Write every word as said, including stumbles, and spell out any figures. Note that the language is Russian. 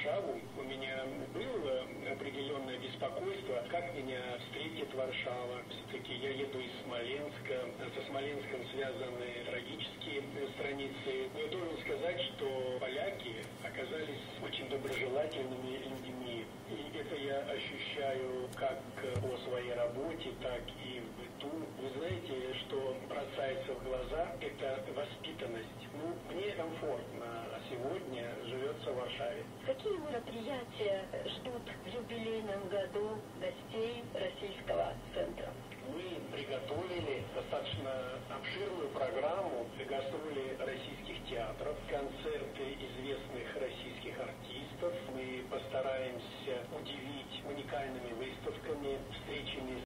Варшаву, у меня было определенное беспокойство, как меня встретит Варшава. Все-таки я еду из Смоленска, со Смоленском связаны трагические страницы. Но я должен сказать, что поляки оказались очень доброжелательными людьми. И это я ощущаю как по своей работе, так и в быту. Вы знаете, что бросается в глаза, это воспитанность. Ну, мне комфортно сегодня живется в Варшаве. Какие мероприятия ждут в юбилейном году гостей Российского центра? Мы приготовили достаточно обширную программу для гастроли российских театров, концерты известных российских артистов. Мы постараемся удивить уникальными выставками, встречами